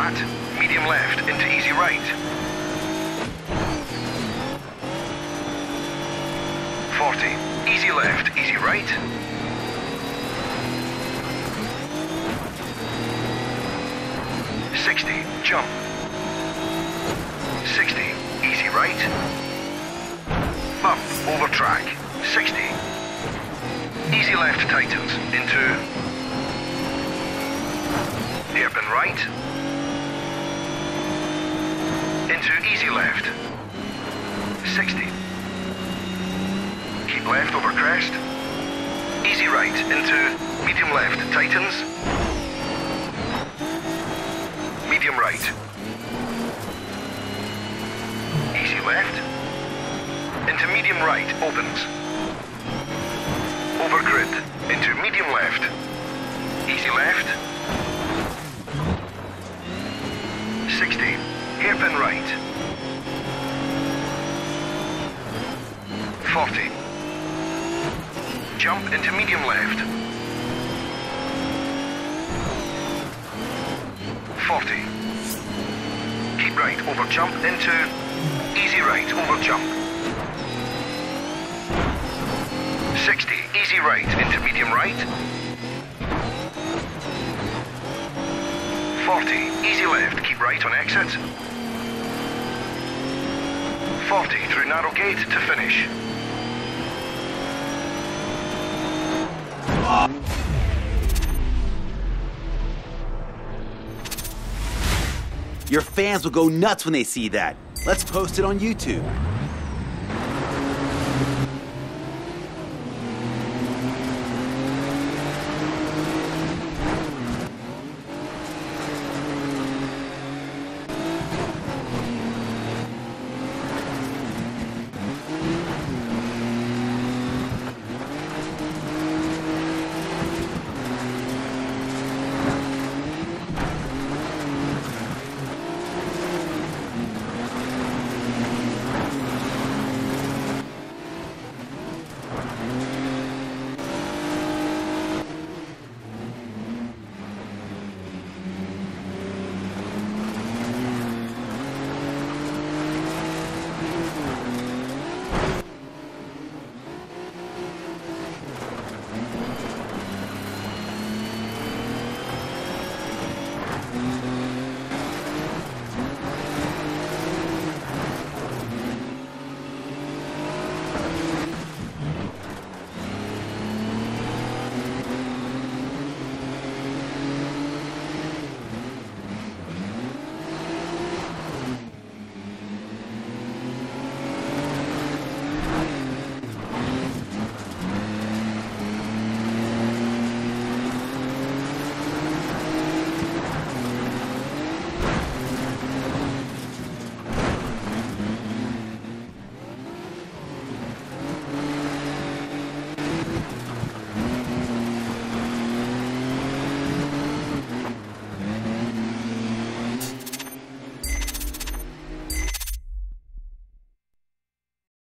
flat, medium left into easy right. 40, easy left, easy right. 60, jump. 60, easy right. Bump, over track. 60. Easy left tightens into hairpin right. Into easy left. 60. Keep left over crest. Easy right into medium left tightens. Medium right. Easy left. Into medium right opens. Over grid. Into medium left. Easy left. 60. Hairpin right. 40. Jump into medium left. 40. Keep right over jump into easy right over jump. 60. Easy right into medium right. 40. Easy left. Keep right on exit. 40 through narrow gate to finish. Your fans will go nuts when they see that. Let's post it on YouTube.